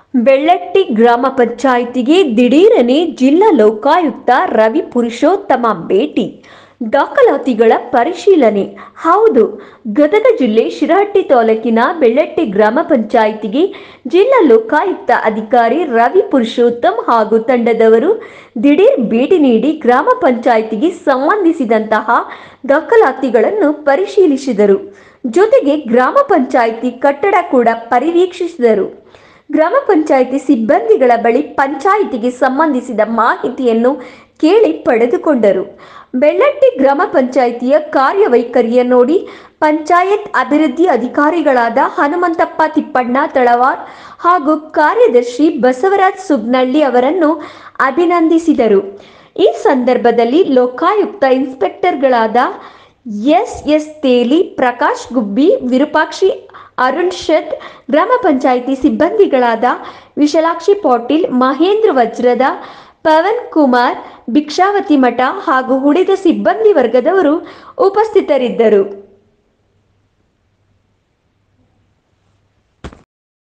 ಬೆಳ್ಳಟ್ಟಿ ಗ್ರಾಮ ಪಂಚಾಯಿತಿಗೆ ದಿಢೀರನೆ ಜಿಲ್ಲಾ ಲೋಕಾಯುಕ್ತ ರವಿ ಪುರುಷೋತ್ತಮ ಭೇಟಿ, ದಾಖಲಾತಿಗಳ ಪರಿಶೀಲನೆ. ಹೌದು, ಗದಗ ಜಿಲ್ಲೆ ಶಿರಹಟ್ಟಿ ತಾಲೂಕಿನ ಬೆಳ್ಳಟ್ಟಿ ಗ್ರಾಮ ಪಂಚಾಯಿತಿಗೆ ಜಿಲ್ಲಾ ಲೋಕಾಯುಕ್ತ ಅಧಿಕಾರಿ ರವಿ ಪುರುಷೋತ್ತಮ್ ಹಾಗೂ ತಂಡದವರು ದಿಢೀರ್ ಭೇಟಿ ನೀಡಿ ಗ್ರಾಮ ಪಂಚಾಯಿತಿಗೆ ಸಂಬಂಧಿಸಿದಂತಹ ದಾಖಲಾತಿಗಳನ್ನು ಪರಿಶೀಲಿಸಿದರು. ಜೊತೆಗೆ ಗ್ರಾಮ ಪಂಚಾಯಿತಿ ಕಟ್ಟಡ ಕೂಡ ಪರಿವೀಕ್ಷಿಸಿದರು. ಗ್ರಾಮ ಪಂಚಾಯಿತಿ ಸಿಬ್ಬಂದಿಗಳ ಬಳಿ ಪಂಚಾಯಿತಿಗೆ ಸಂಬಂಧಿಸಿದ ಮಾಹಿತಿಯನ್ನು ಕೇಳಿ ಪಡೆದುಕೊಂಡರು. ಬೆಳ್ಳಟ್ಟಿ ಗ್ರಾಮ ಪಂಚಾಯಿತಿಯ ಕಾರ್ಯವೈಖರಿಯ ನೋಡಿ ಪಂಚಾಯತ್ ಅಭಿವೃದ್ಧಿ ಅಧಿಕಾರಿಗಳಾದ ಹನುಮಂತಪ್ಪ ತಿಪ್ಪಣ್ಣ ತಳವಾರ್ ಹಾಗೂ ಕಾರ್ಯದರ್ಶಿ ಬಸವರಾಜ್ ಸುಗ್ನಳ್ಳಿ ಅವರನ್ನು ಅಭಿನಂದಿಸಿದರು. ಈ ಸಂದರ್ಭದಲ್ಲಿ ಲೋಕಾಯುಕ್ತ ಇನ್ಸ್ಪೆಕ್ಟರ್ಗಳಾದ ಎಸ್ ತೇಲಿ, ಪ್ರಕಾಶ್ ಗುಬ್ಬಿ, ವಿರೂಪಾಕ್ಷಿ, ಅರುಣ್ ಶೆಟ್, ಗ್ರಾಮ ಪಂಚಾಯಿತಿ ಸಿಬ್ಬಂದಿಗಳಾದ ವಿಶಾಲಾಕ್ಷಿ ಪಾಟೀಲ್, ಮಹೇಂದ್ರ ವಜ್ರದ, ಪವನ್ ಕುಮಾರ್, ಭಿಕ್ಷಾವತಿ ಮಠ ಹಾಗೂ ಉಳಿದ ಸಿಬ್ಬಂದಿ ವರ್ಗದವರು ಉಪಸ್ಥಿತರಿದ್ದರು.